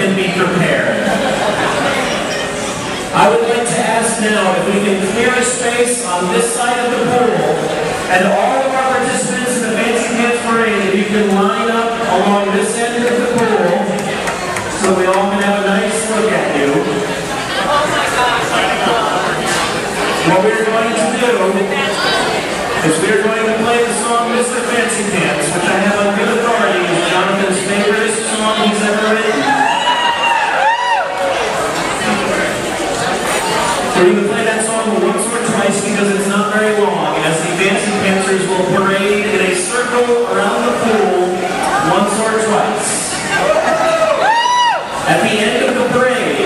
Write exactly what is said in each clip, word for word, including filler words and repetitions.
and be prepared. I would like to ask now if we can clear a space on this side of the pool, and all of our participants in the Fancy Pants Parade, if you can line up along this end of the pool, so we all can have a nice look at you. What we're going to do is we're going to play the song Mister Fancy Pants, which I have on good authority is Jonathan's favorite song he's ever written. So you can play that song once or twice because it's not very long, as the Fancy Pantsers will parade in a circle around the pool once or twice. At the end of the parade,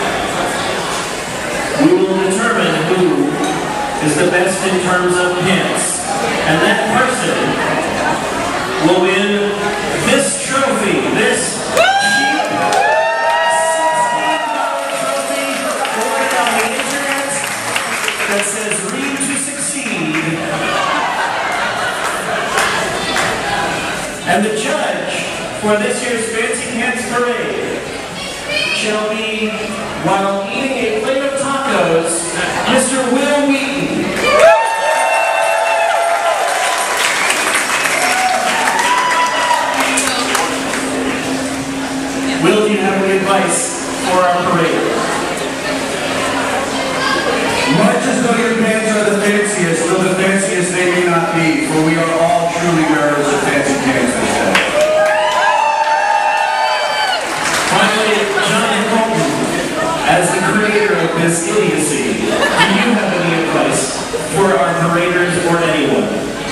we will determine who is the best in terms of pants. And that person will win this trophy, this cheap sixteen dollar trophy ordered on the internet that says "Read to Succeed." And the judge for this year's Fancy Pants Parade shall be, while eating a plate of tacos, Mister Will Wheaton. Will, do you have any advice for our parade? Much as though your pants are the fanciest, though the fanciest they may not be, for we are all truly wearers of fancy pants instead. Finally, John Colton, as the creator of this idiocy, do you have any advice for our paraders or anyone?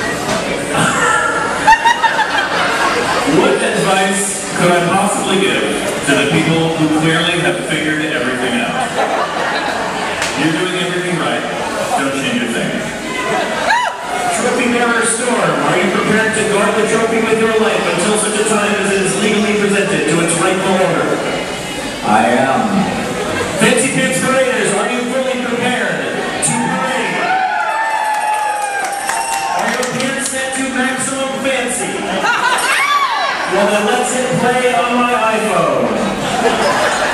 What advice could I possibly give to the people who clearly have figured everything out? You're doing everything right. Don't change a thing. Trophy bearer Storm, are you prepared to guard the trophy with your life until such a time as it is legally presented to its rightful owner? I am. Fancy Pants Paraders, are you fully prepared to parade? Are your pants set to maximum fancy? Well then let's hit play on my iPhone.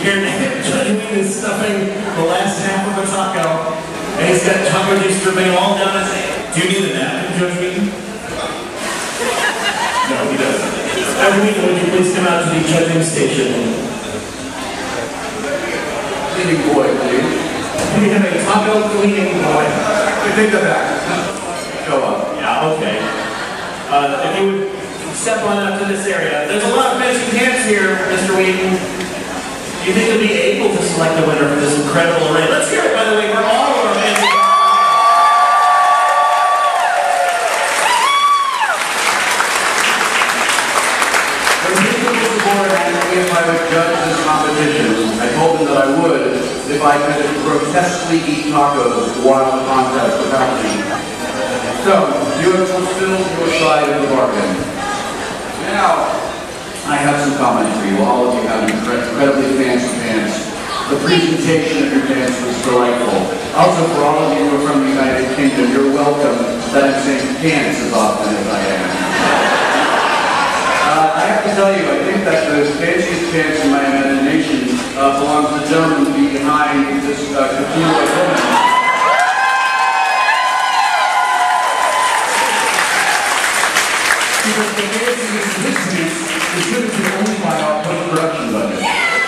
Here, Judge Wayne is stuffing the last half of a taco, and he's got taco juice dripping all down his hand. Do you need a napkin, Judge Wayne? No, he doesn't. Judge Wayne, would you please come out to the judging station? Cleaning boy, please. We have a taco cleaning boy. You take that back. Show up. Yeah, okay. Uh, if you would step on up to this area. There's a lot of fancy pants here, Mister Wheaton. Do you think you'll be able to select the winner for this incredible array? Let's hear it, by the way, for all of our fancy pants. When people came to board and asked me if I would judge this competition, I told them that I would if I could grotesquely eat tacos while the contest was happening. So, you have fulfilled your side of the bargain. Now, I have some comments for you. All of you have incredibly fancy pants. The presentation of your pants was delightful. Also, for all of you who are from the United Kingdom, you're welcome that I'm saying pants as often as I am. Uh, I have to tell you, I think that the fanciest pants in my imagination uh, belongs to the gentleman behind this uh, couture woman. Because the fanciest of his pants is limited only by our post-production budget.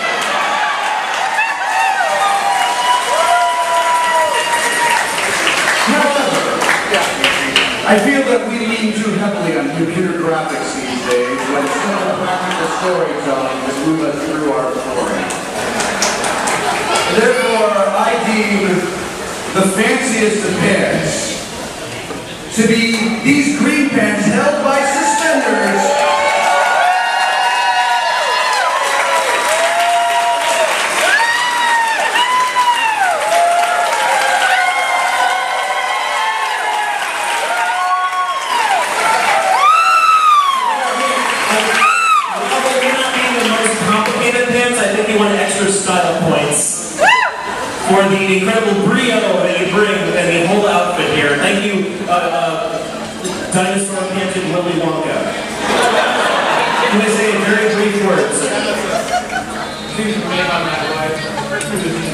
However, I feel that we lean too heavily on computer graphics these days when simple practical storytelling has moved us through our story. Therefore, I deem the fanciest of pants to be these green pants held by suspenders. Style points for the incredible brio that you bring and the whole outfit here. Thank you, uh, uh, Dinosaur Painted Willy Wonka. Can I say a very brief word, sir? Please remain on that live.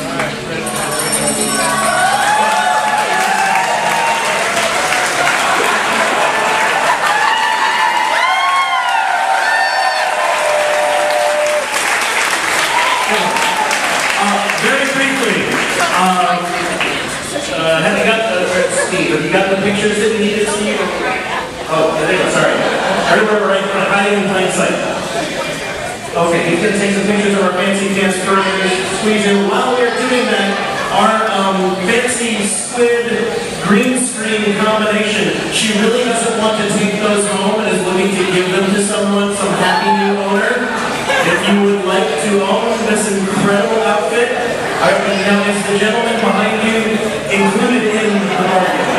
Um, uh, have you got the, Steve, have you got the pictures that you needed, Steve? Oh, there you go, sorry. I remember right in front, hiding in plain sight. Okay, he's going to take some pictures of our fancy pants first, squeeze in. While we're doing that, our um, fancy squid green screen combination, she really doesn't want to take those home and is looking to give them to someone, some happy new owner. If you would like to own this incredible outfit, I mean, now is the gentleman behind you included in the bargain?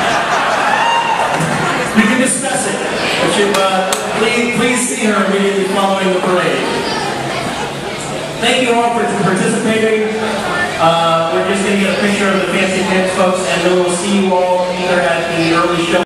We can discuss it, but you, uh, please, please see her immediately following the parade. Thank you all for participating. Uh, we're just going to get a picture of the fancy pants folks, and then we'll see you all either at the early show.